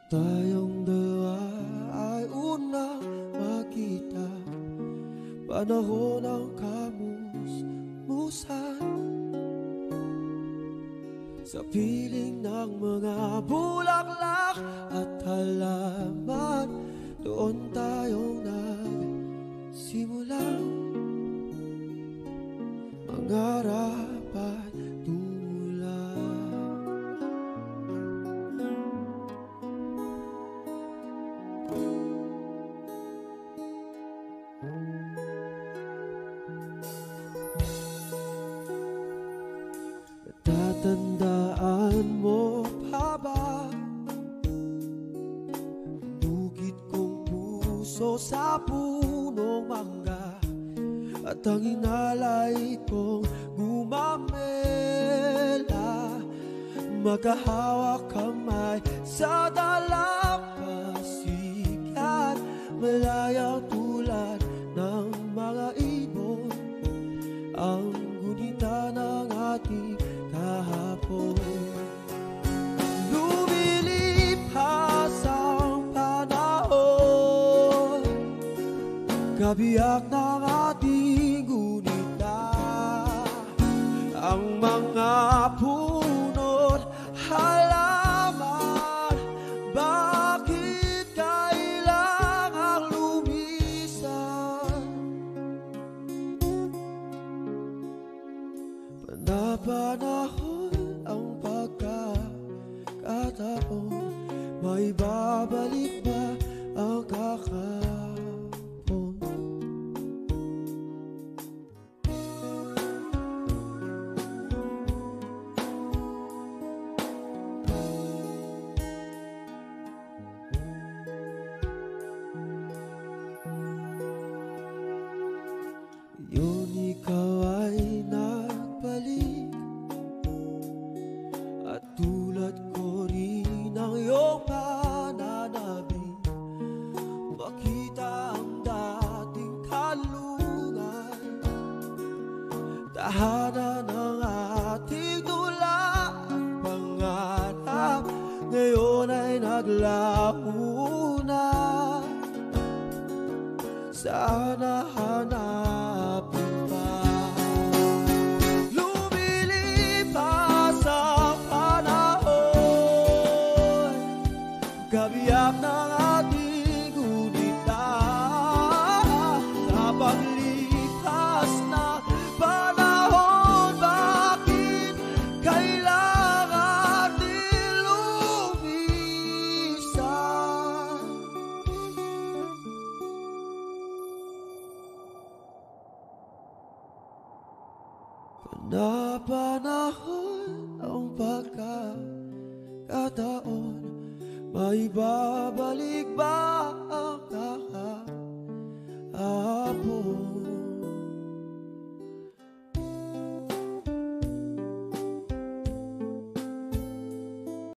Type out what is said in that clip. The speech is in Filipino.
Tayong dalawa ay unang makita, panahon ng kamusmusan, sa piling ng mga bulaklak at halaman. Doon tayong nagsimulang mangarap at tumulong. Natatandaan mo pa ba bukid kong puso sa punong mangga, at ang inalay kong gumamela, magkahawak kamay sa dalampasigan, malayang tulad ng mga ibon, ang gunita ng ating kahapon. Lumilipas ang panahon, kabiyak ng ating gunita, ang mga puno't halaman. Bakit kailangang lumisan? Panapanahon ang pagkakataon, may babalik ba ang kakapon? Yun ikaw ay nagbalik, at tulad ko rin ang iyong pananabik, makita ang dating kalungan, tahanan ng ating tula at pangarap, ngayon ay naglaho na. Sana hanapin pa. Lumilipas ang panahon, kabiyak ng ating gunita, sa paglipas ng panahon. Bakit kailangan din lumisan? Panapanahon ang pagkakataon, may babalik ba